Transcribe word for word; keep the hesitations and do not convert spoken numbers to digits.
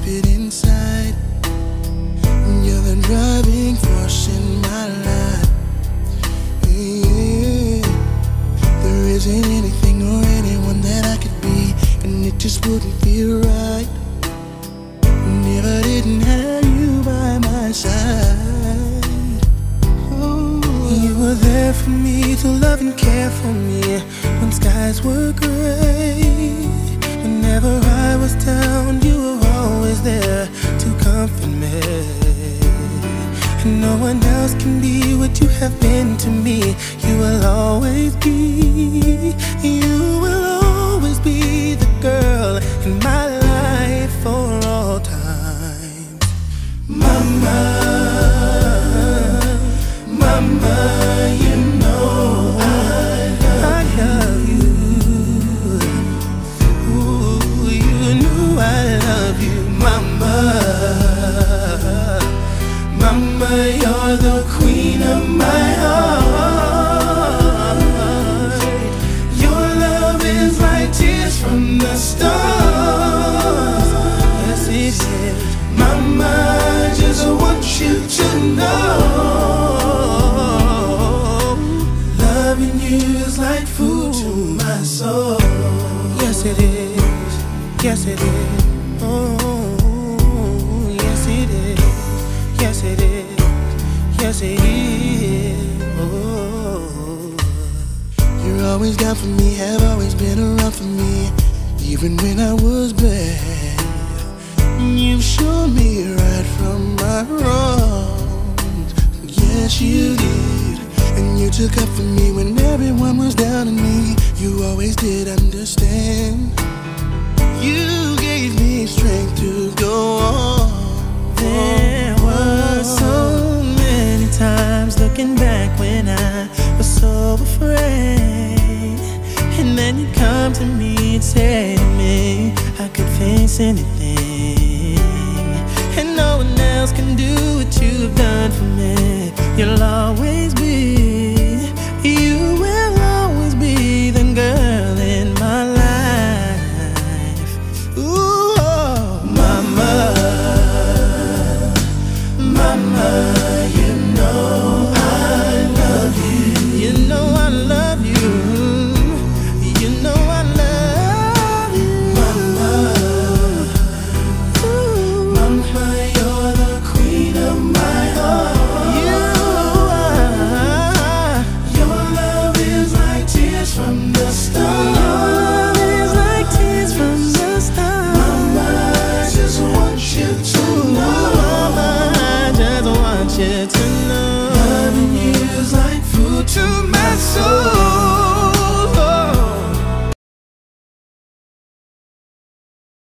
keep it inside. You're the driving force in my life. Yeah. There isn't anything or anyone that I could be, and it just wouldn't feel right. Never didn't have you by my side. Oh. You were there for me to love and care for me when skies were gray. Whenever I was down, you were always there to comfort me. And no one else can be what you have been to me. You will always be, you will always be the girl in my life for all time. Mama, mama, you know I love, I love you. Ooh, you know I love you, mama. Mama, you're the queen of my heart. Your love is like tears from the stars. Yes, it is. Mama, I just want you to know, loving you is like food to my soul. Yes, it is. Yes, it is. Oh, yes, it is. Yes, it is. Yes, it is. Oh. You're always down for me, have always been around for me, even when I was bad. You've shown me right from my wrongs. Yes, you did. And you took up for me when everyone was down on me. You always did understand. You gave me strength to go on. There were so many times looking back when I was so afraid, and then you'd come to me and say to me I could face anything, and no one else can do what you've done for me. You'll always be, you will always be the girl in my life. Ooh, oh, mama, mama, you know I love you. You know I love you. You know I love you, mama. Ooh. Mama, you're the queen of my heart. You are. Your love is like tears from the stars. Your love is like tears from the stars. Mama, I just want you to know. Mama, I just want you to know. Loving you is like food to my soul.